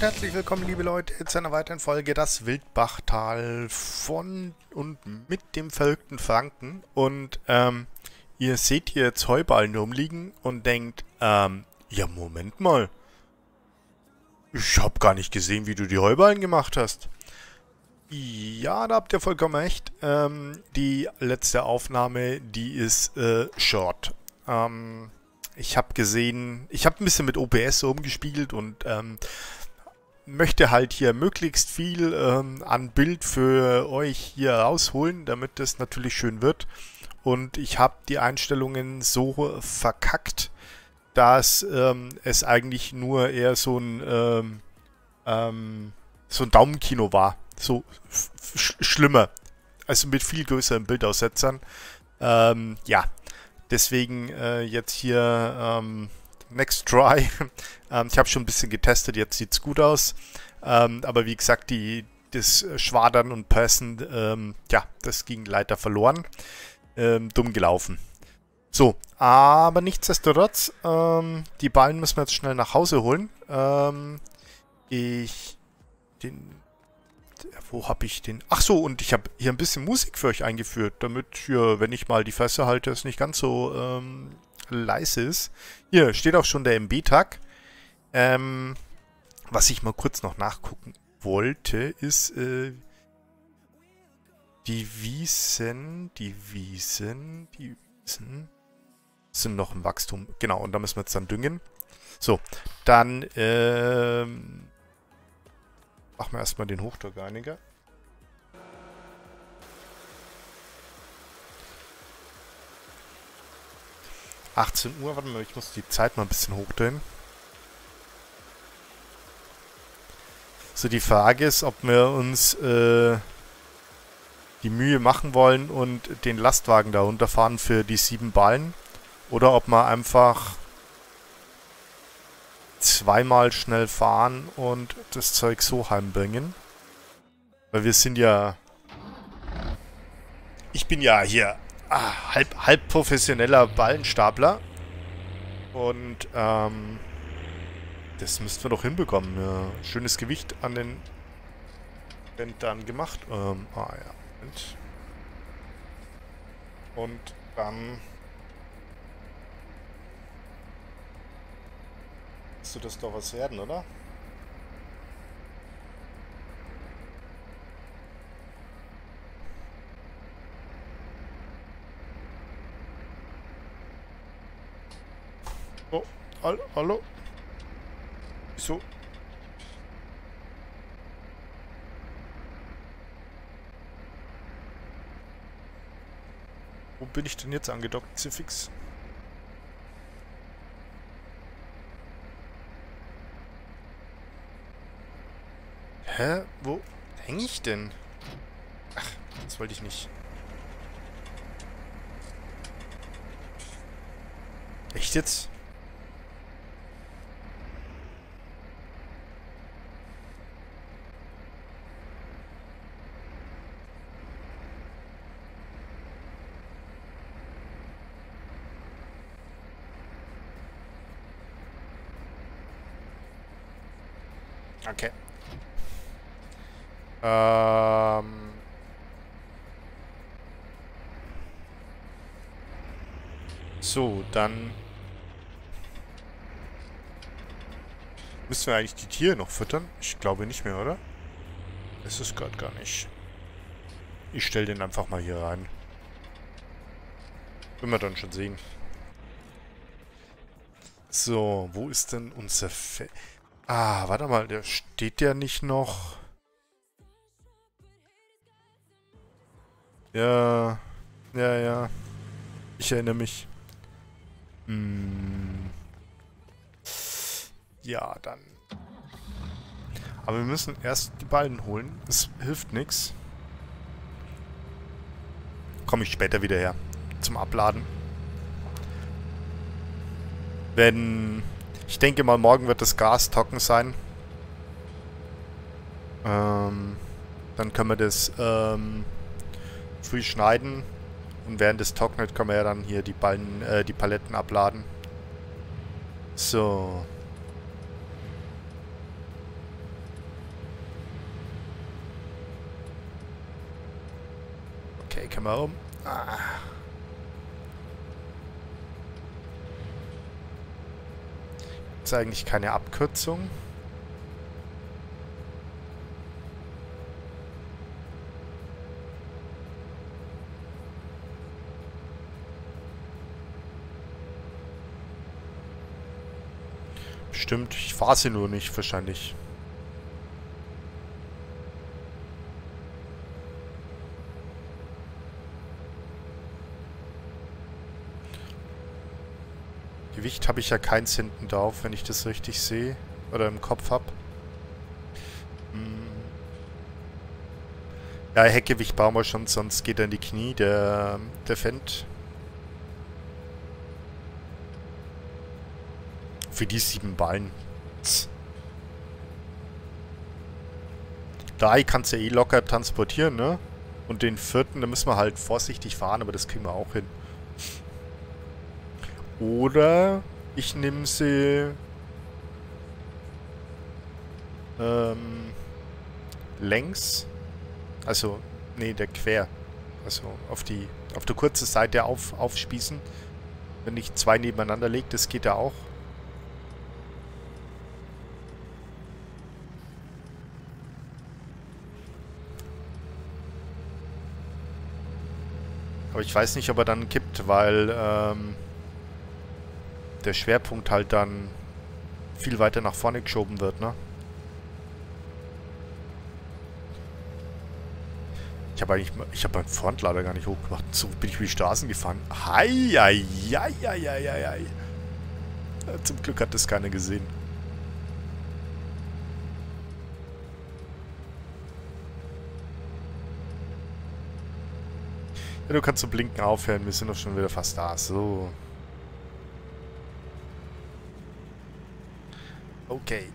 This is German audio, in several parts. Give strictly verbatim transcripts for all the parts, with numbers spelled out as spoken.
herzlich willkommen, liebe Leute, zu einer weiteren Folge das Wildbachtal von und mit dem verrückten Franken. Und ähm, ihr seht hier jetzt Heuballen rumliegen und denkt, ähm, ja Moment mal, ich habe gar nicht gesehen, wie du die Heuballen gemacht hast. Ja, da habt ihr vollkommen recht. Ähm, die letzte Aufnahme, die ist äh, short. Ähm, ich habe gesehen, ich habe ein bisschen mit O B S rumgespielt und ähm, möchte halt hier möglichst viel ähm, an Bild für euch hier rausholen, damit das natürlich schön wird. Und ich habe die Einstellungen so verkackt, dass ähm, es eigentlich nur eher so ein ähm, ähm, so ein Daumenkino war. So sch schlimmer. Also mit viel größeren Bildaussetzern. Ähm, ja, deswegen äh, jetzt hier ähm, Next Try. ähm, ich habe schon ein bisschen getestet, jetzt sieht es gut aus. Ähm, aber wie gesagt, die, das Schwadern und Pressen, ähm, ja, das ging leider verloren. Ähm, dumm gelaufen. So, aber nichtsdestotrotz, ähm, die Ballen müssen wir jetzt schnell nach Hause holen. Ähm, ich, den, wo habe ich den? Ach so, und ich habe hier ein bisschen Musik für euch eingeführt, damit hier, wenn ich mal die Fresse halte, es nicht ganz so ähm, leise ist. Hier steht auch schon der M B-Tag. Ähm, was ich mal kurz noch nachgucken wollte, ist äh, die Wiesen, die Wiesen, die Wiesen sind noch im Wachstum. Genau, und da müssen wir jetzt dann düngen. So, dann ähm, machen wir erstmal den Hochdruckreiniger. achtzehn Uhr, warte mal, ich muss die Zeit mal ein bisschen hochdrehen. So, die Frage ist, ob wir uns äh, die Mühe machen wollen und den Lastwagen da runterfahren für die sieben Ballen. Oder ob wir einfach zweimal schnell fahren und das Zeug so heimbringen. Weil wir sind ja... Ich bin ja hier ah, halb, halb professioneller Ballenstapler. Und ähm, das müssten wir doch hinbekommen. Ja, schönes Gewicht an den Bändern gemacht. Ähm, ah ja. Und, und dann... Müsste das doch was werden, oder? Oh, hallo? hallo? Wieso? Wo bin ich denn jetzt angedockt, Zifix? Hä? Wo hänge ich denn? Ach, das wollte ich nicht. Echt jetzt? Okay. Ähm... So, dann... Müssen wir eigentlich die Tiere noch füttern? Ich glaube nicht mehr, oder? Das ist gerade gar nicht. Ich stelle den einfach mal hier rein. Können wir dann schon sehen. So, wo ist denn unser Fe... Ah, warte mal, der steht ja nicht noch... Ja, ja, ja. Ich erinnere mich. Hm. Ja, dann. Aber wir müssen erst die Ballen holen. Es hilft nichts. Komme ich später wieder her. Zum Abladen. Wenn... Ich denke mal, morgen wird das Gas trocken sein. Ähm, dann können wir das ähm, früh schneiden. Und während es trocknet, können wir ja dann hier die Ballen, äh, die Paletten abladen. So. Ecke mal rum. Ah. Ist eigentlich keine Abkürzung. Stimmt, ich fahre sie nur nicht, wahrscheinlich. Gewicht habe ich ja keins hinten drauf, wenn ich das richtig sehe. Oder im Kopf habe. Hm. Ja, Heckgewicht bauen wir schon, sonst geht er in die Knie, der, der Fendt. Für die sieben Ballen. Drei kannst du ja eh locker transportieren, ne? Und den vierten, da müssen wir halt vorsichtig fahren, aber das kriegen wir auch hin. Oder ich nehme sie ähm, längs. Also, nee, der quer. Also auf die auf der kurzen Seite auf, aufspießen. Wenn ich zwei nebeneinander lege, das geht ja auch. Aber ich weiß nicht, ob er dann kippt, weil ähm, der Schwerpunkt halt dann viel weiter nach vorne geschoben wird, ne? Ich habe eigentlich, ich habe meinen Frontlader gar nicht hochgemacht. So bin ich über die Straßen gefahren. Hei, hei, hei, hei, hei, hei. Zum Glück hat das keiner gesehen. Ja, du kannst zu blinken aufhören. Wir sind doch schon wieder fast da. So. Okay.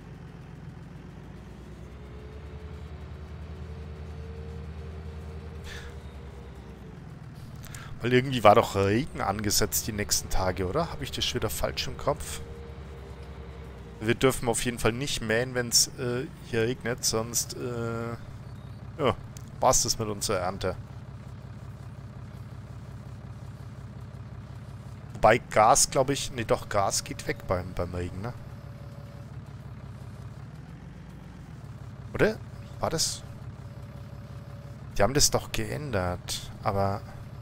Weil irgendwie war doch Regen angesetzt die nächsten Tage, oder? Habe ich das schon wieder falsch im Kopf? Wir dürfen auf jeden Fall nicht mähen, wenn es äh, hier regnet, sonst äh, ja, war's das mit unserer Ernte. Wobei Gas, glaube ich, nee, doch, Gas geht weg beim, beim Regen, ne? Oder? War das? Die haben das doch geändert, aber...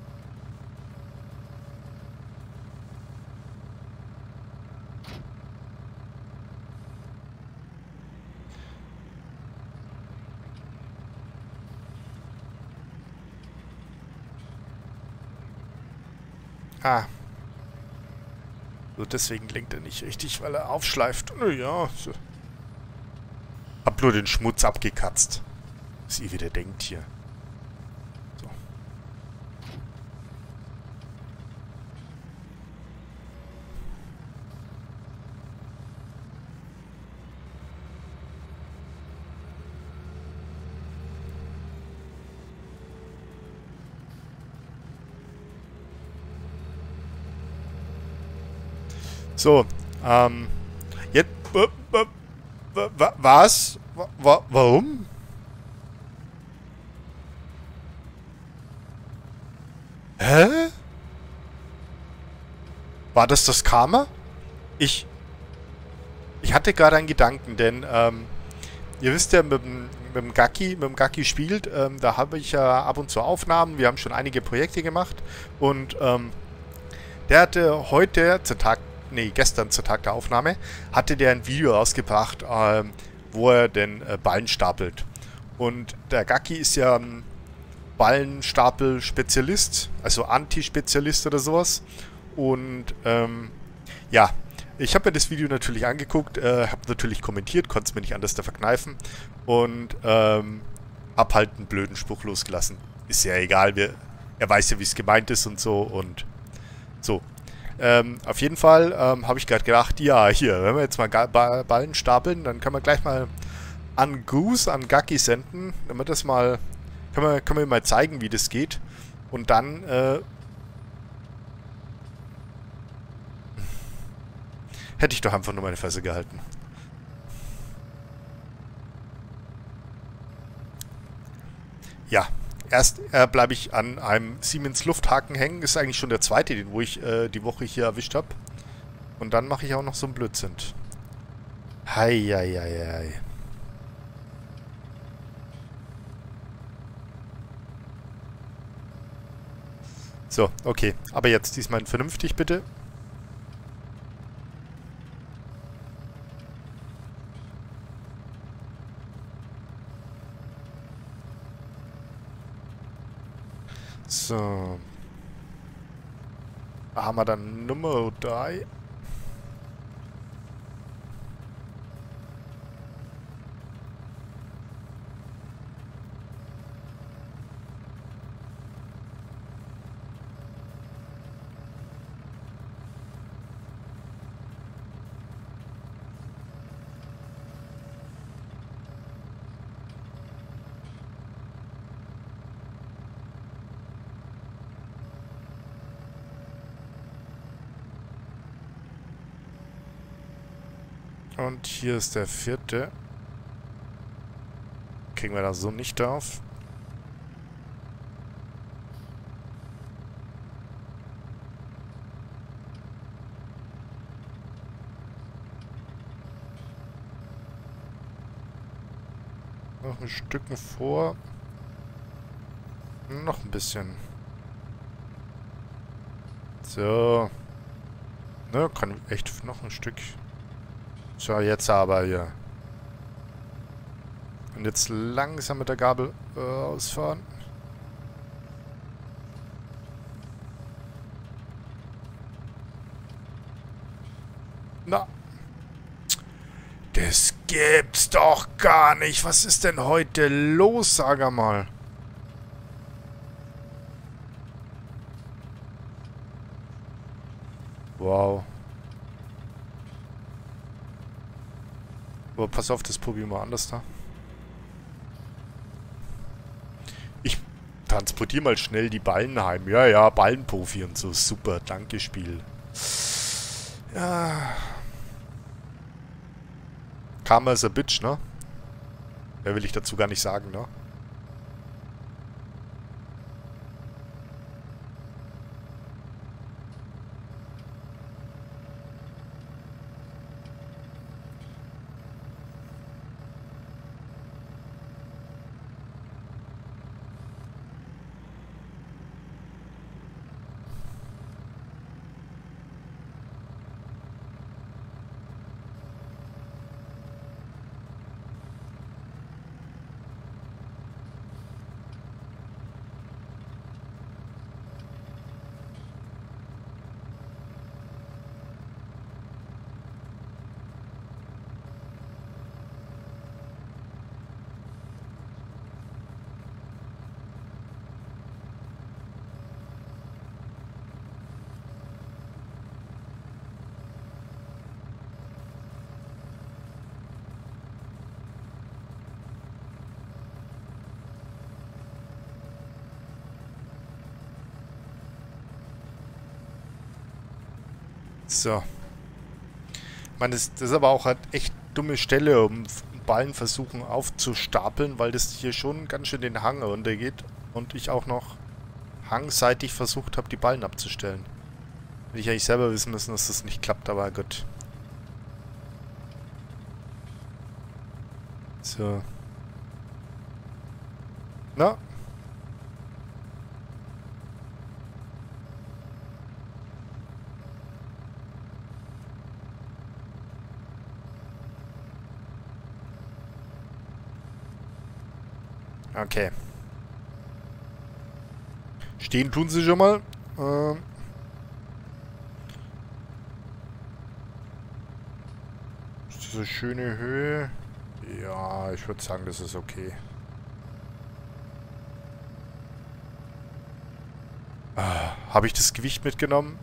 Ah. So, deswegen lenkt er nicht richtig, weil er aufschleift. Naja, so. Hab nur den Schmutz abgekatzt. Was ihr wieder denkt hier. So. So, ähm, jetzt, äh, äh, wa, was? Wa, wa, warum? Hä? War das das Karma? Ich, ich hatte gerade einen Gedanken, denn, ähm, ihr wisst ja, mit dem, mit dem Gacki, mit dem Gacki spielt, ähm, da habe ich ja ab und zu Aufnahmen, wir haben schon einige Projekte gemacht und, ähm, der hatte heute, zum Tag nee, gestern zur Tag der Aufnahme, hatte der ein Video rausgebracht, ähm, wo er den äh, Ballen stapelt. Und der Gacki ist ja ein Ballenstapel-Spezialist, also Anti-Spezialist oder sowas. Und ähm, ja, ich habe mir das Video natürlich angeguckt, äh, habe natürlich kommentiert, konnte es mir nicht anders da verkneifen und ähm, habe halt einen blöden Spruch losgelassen. Ist ja egal, wir, er weiß ja, wie es gemeint ist und so und so. Ähm, auf jeden Fall ähm, habe ich gerade gedacht, ja, hier, wenn wir jetzt mal ba Ballen stapeln, dann können wir gleich mal an Goose, an Gacki senden, wenn wir das mal, können wir, können wir mal zeigen, wie das geht. Und dann, äh, hätte ich doch einfach nur meine Fresse gehalten. Ja, erst äh, bleibe ich an einem Siemens Lufthaken hängen. Ist eigentlich schon der zweite, den wo ich äh, die Woche hier erwischt habe. Und dann mache ich auch noch so einen Blödsinn. Hei, hei, hei, hei. So, okay. Aber jetzt diesmal vernünftig, bitte. So. Da haben wir dann Nummer drei. Und hier ist der vierte. Kriegen wir das so nicht auf. Noch ein Stück vor. Noch ein bisschen. So. Ne, kann echt noch ein Stück. So, jetzt aber hier. Und jetzt langsam mit der Gabel äh, ausfahren. Na. Das gibt's doch gar nicht. Was ist denn heute los, sag mal? Wow. Aber pass auf, das probieren wir anders da. Ich transportiere mal schnell die Ballen heim. Ja, ja, Ballenprofi und so. Super, danke, Spiel. Ja. Karma is a bitch, ne? Mehr will ich dazu gar nicht sagen, ne? So. Ich meine, das, das ist aber auch halt echt dumme Stelle, um Ballen versuchen aufzustapeln, weil das hier schon ganz schön den Hang runtergeht und ich auch noch hangseitig versucht habe, die Ballen abzustellen. Hätte ich eigentlich selber wissen müssen, dass das nicht klappt, aber gut. So. Na? Okay. Stehen tun sie schon mal. Ähm. Diese schöne Höhe. Ja, ich würde sagen, das ist okay. Ah, habe ich das Gewicht mitgenommen?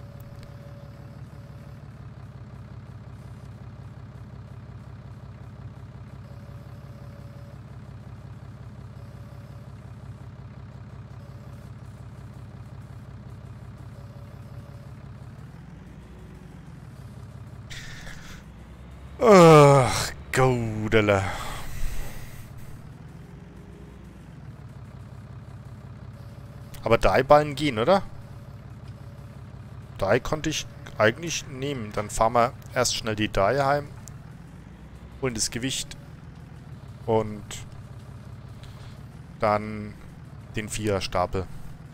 Ach, Godele. Aber drei Ballen gehen, oder? Drei konnte ich eigentlich nehmen. Dann fahren wir erst schnell die drei heim. Holen das Gewicht. Und dann den Viererstapel.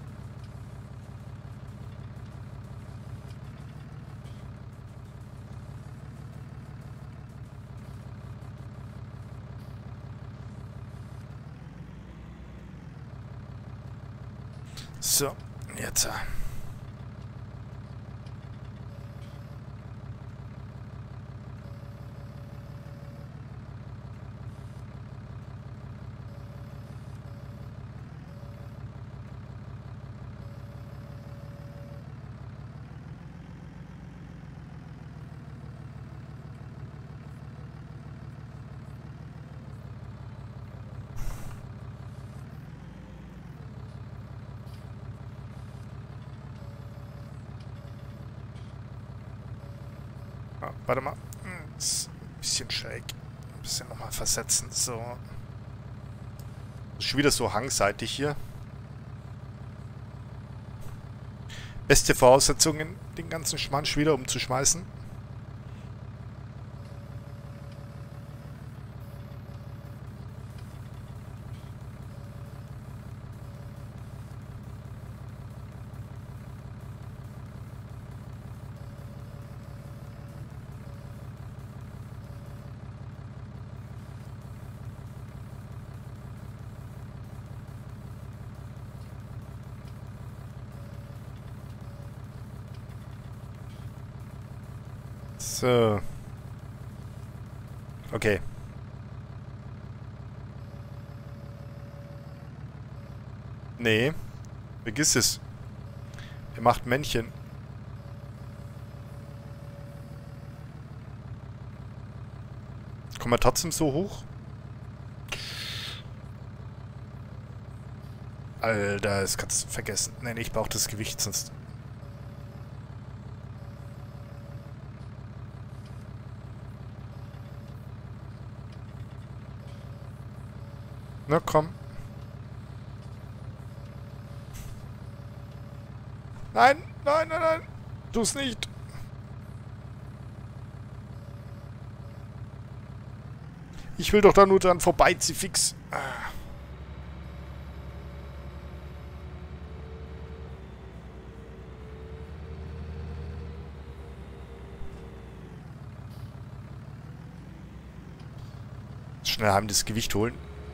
So, jetzt. Ah, warte mal. Ist ein bisschen schräg. Ein bisschen nochmal versetzen. So. Ist schon wieder so hangseitig hier. Beste Voraussetzungen, den ganzen Schmansch wieder umzuschmeißen. So. Okay. Nee. Vergiss es. Er macht Männchen. Kommen wir trotzdem so hoch? Alter, das kannst du vergessen. Nee, ich brauche das Gewicht, sonst... Na komm. Nein, nein, nein, nein. Tu's nicht. Ich will doch da nur dran vorbeiziehen, fix. Ah. Schnell haben das Gewicht holen.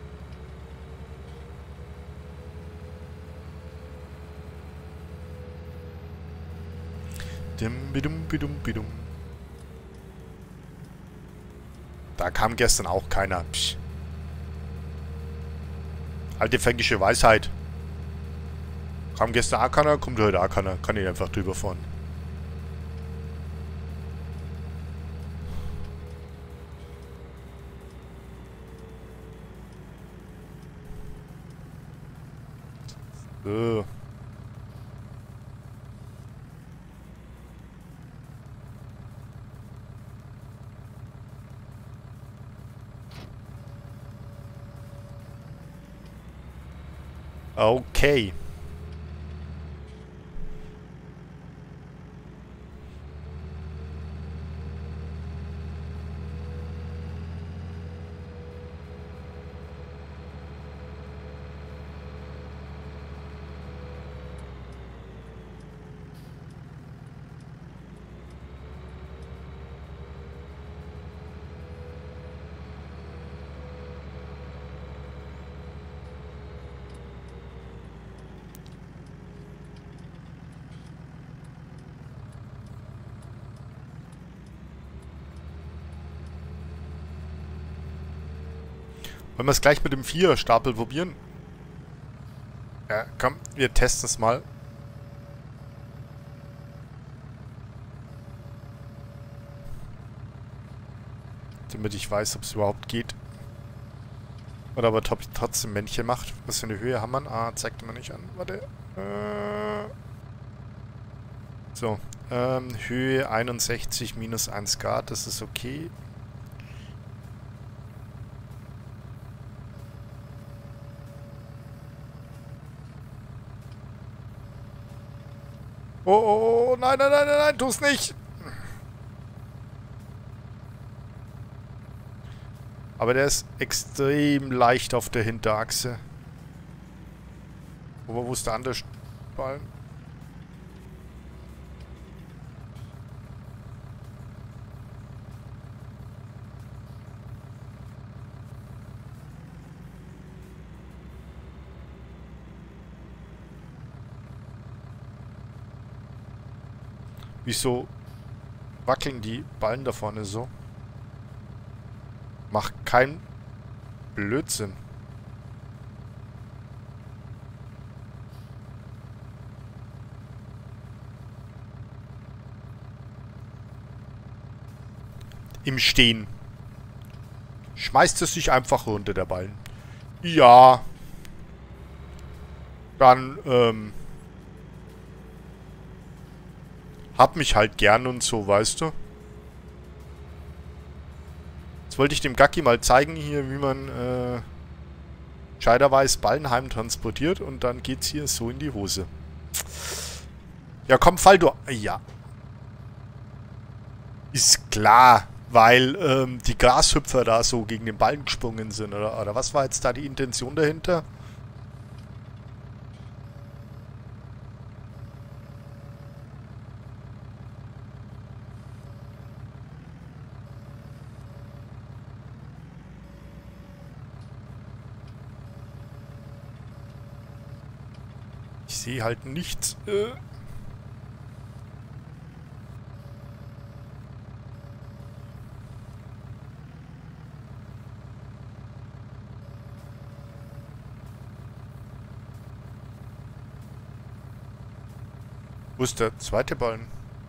Dim, bidum, bidum, bidum. Da kam gestern auch keiner. Psch. Alte fränkische Weisheit. Kam gestern auch keiner, kommt heute auch keiner. Kann ich einfach drüber fahren. So. Okay. Wollen wir es gleich mit dem Vier-Stapel probieren? Ja, komm, wir testen es mal. Damit ich weiß, ob es überhaupt geht. Oder aber ob ich trotzdem Männchen macht. Was für eine Höhe haben wir? Ah, zeigt man nicht an. Warte. Äh so. Ähm, Höhe einundsechzig minus eins Grad. Das ist okay. Oh, oh, oh, nein, nein, nein, nein, nein, tu's nicht. Aber der ist extrem leicht auf der Hinterachse. Aber wo ist der andere Ballen? Wieso wackeln die Ballen da vorne so? Macht keinen Blödsinn. Im Stehen. Schmeißt es sich einfach runter, der Ballen. Ja. Dann, ähm... hab mich halt gern und so, weißt du? Jetzt wollte ich dem Gacki mal zeigen hier, wie man, äh... scheiderweise Ballenheim transportiert und dann geht's hier so in die Hose. Ja, komm, fall du... Ja. Ist klar, weil ähm, die Grashüpfer da so gegen den Ballen gesprungen sind, oder, oder was war jetzt da die Intention dahinter? Ich sehe halt nichts. Äh. Wo ist der zweite Ballen?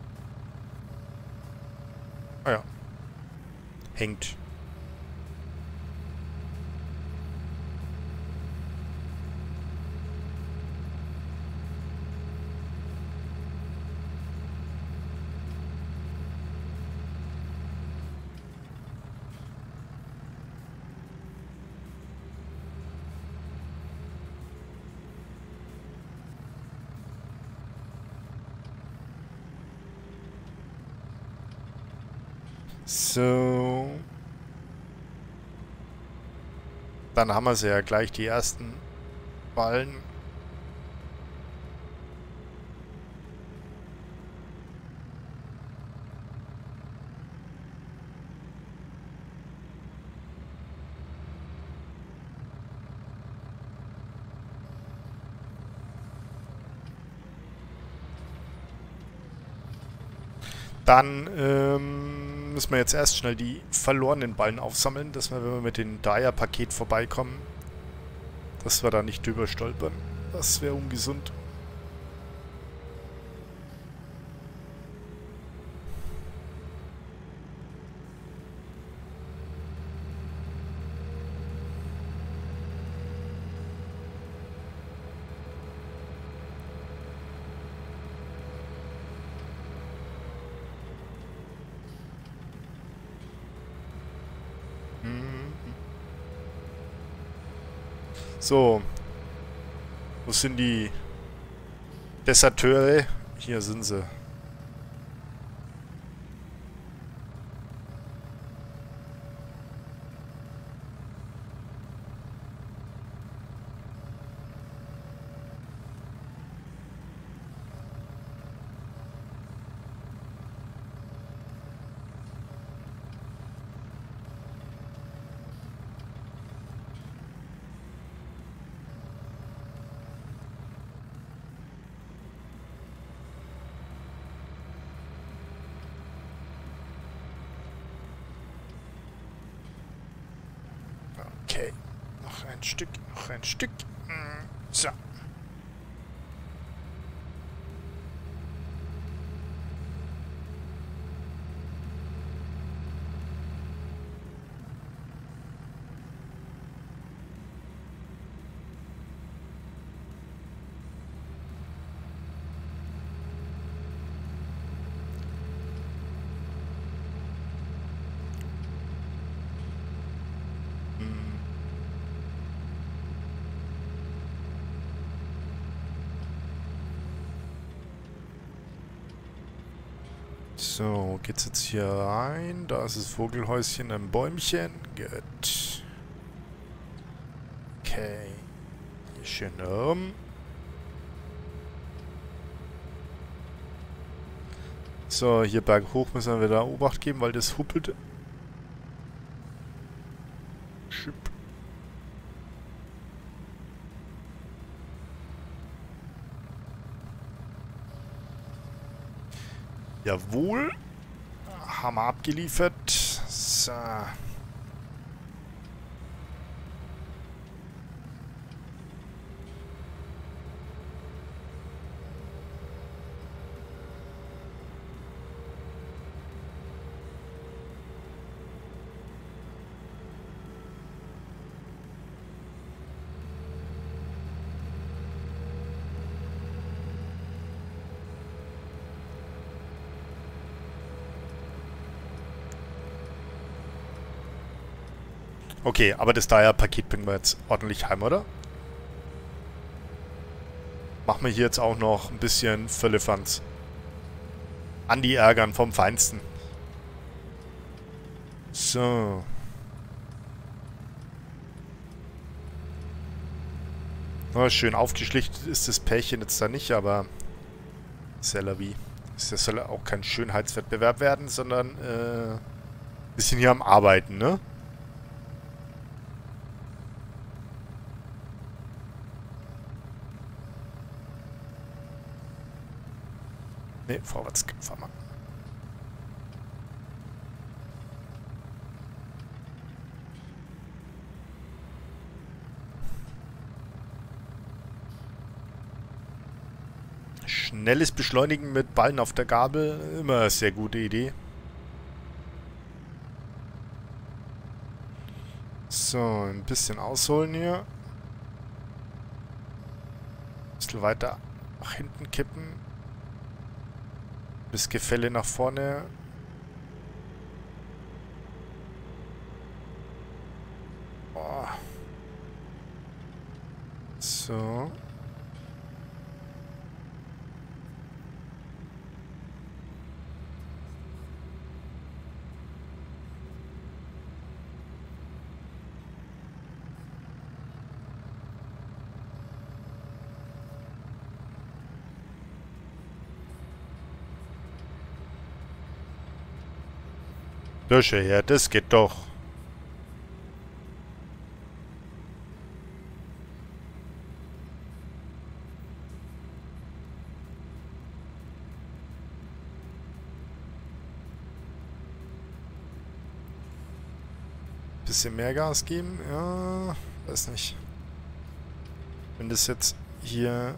Ah ja. Hängt. So. Dann haben wir sie ja gleich, die ersten Ballen. Dann ähm, müssen wir jetzt erst schnell die verlorenen Ballen aufsammeln, dass wir, wenn wir mit dem Dreier-Paket vorbeikommen, dass wir da nicht drüber stolpern. Das wäre ungesund. So. Wo sind die Deserteure? Hier sind sie. Okay, noch ein Stück, noch ein Stück. So. So, geht's jetzt hier rein? Da ist das Vogelhäuschen im Bäumchen. Gut. Okay. Hier schön rum. So, hier berghoch müssen wir wieder Obacht geben, weil das huppelt. Schip. Jawohl. Hammer abgeliefert. So. Okay, aber das Dyer-Paket bringen wir jetzt ordentlich heim, oder? Machen wir hier jetzt auch noch ein bisschen Völlefanz. Andi ärgern vom Feinsten. So. Na, schön aufgeschlichtet ist das Pärchen jetzt da nicht, aber c'est la vie. Das soll auch kein Schönheitswettbewerb werden, sondern äh, ein bisschen hier am Arbeiten, ne? Ne, vorwärts fahren wir. Schnelles Beschleunigen mit Ballen auf der Gabel, immer eine sehr gute Idee. So, ein bisschen ausholen hier. Ein bisschen weiter nach hinten kippen. Das Gefälle nach vorne. Oh. So. Lösche her, das geht doch. Bisschen mehr Gas geben? Ja, weiß nicht. Wenn das jetzt hier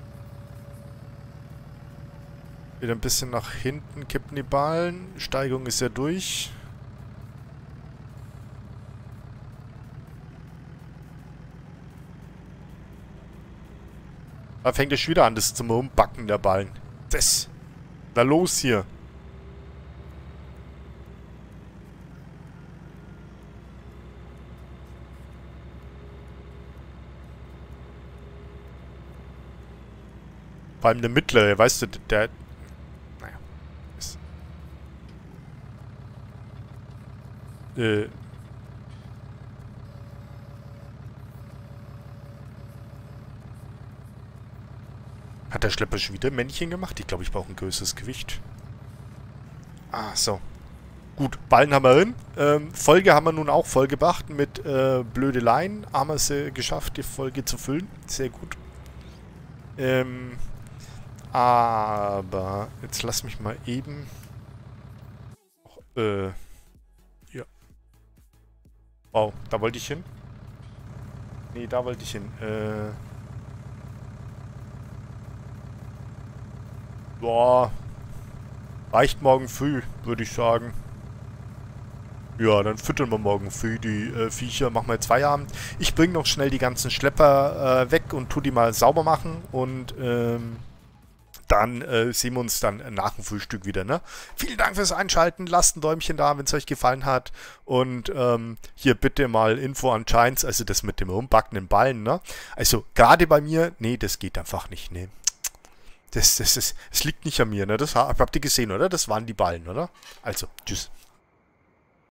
wieder ein bisschen nach hinten kippen die Ballen. Steigung ist ja durch. Da fängt es schon wieder an, das zum Rumbacken der Ballen. Das. Na los hier. Vor allem der mittlere, weißt du, der... Naja. Ist, äh... Hat der Schlepper schon wieder Männchen gemacht? Ich glaube, ich brauche ein größeres Gewicht. Ah, so. Gut, Ballen haben wir drin. Ähm, Folge haben wir nun auch vollgebracht mit äh, Blödeleien. Haben wir es äh, geschafft, die Folge zu füllen. Sehr gut. Ähm, aber jetzt lass mich mal eben... Äh, ja. Wow, da wollte ich hin. Nee, da wollte ich hin. Äh... Boah, reicht morgen früh, würde ich sagen. Ja, dann füttern wir morgen früh die äh, Viecher, machen wir jetzt Feierabend. Ich bringe noch schnell die ganzen Schlepper äh, weg und tu die mal sauber machen. Und ähm, dann äh, sehen wir uns dann nach dem Frühstück wieder, ne? Vielen Dank fürs Einschalten. Lasst ein Däumchen da, wenn es euch gefallen hat. Und ähm, hier bitte mal Info an Giants, also das mit dem rumbackenden Ballen, ne? Also gerade bei mir, nee, das geht einfach nicht, ne? Das, das, das, das liegt nicht an mir, ne? Das ha- habt ihr gesehen, oder? Das waren die Ballen, oder? Also, tschüss.